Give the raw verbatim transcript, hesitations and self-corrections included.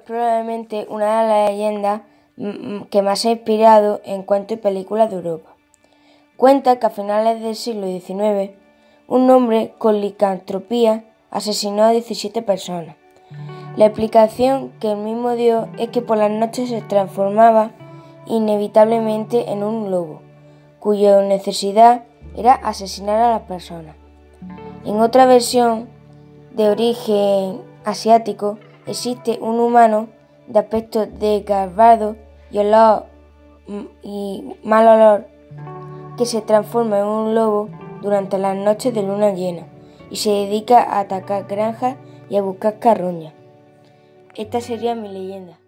probablemente una de las leyendas que más se ha inspirado en cuentos y películas de Europa. Cuenta que a finales del siglo diecinueve, un hombre con licantropía asesinó a diecisiete personas. La explicación que él mismo dio es que por las noches se transformaba inevitablemente en un lobo, cuya necesidad era asesinar a las personas. En otra versión, de origen asiático, existe un humano de aspecto desgarbado y, olor, y mal olor que se transforma en un lobo durante las noches de luna llena y se dedica a atacar granjas y a buscar carroñas. Esta sería mi leyenda.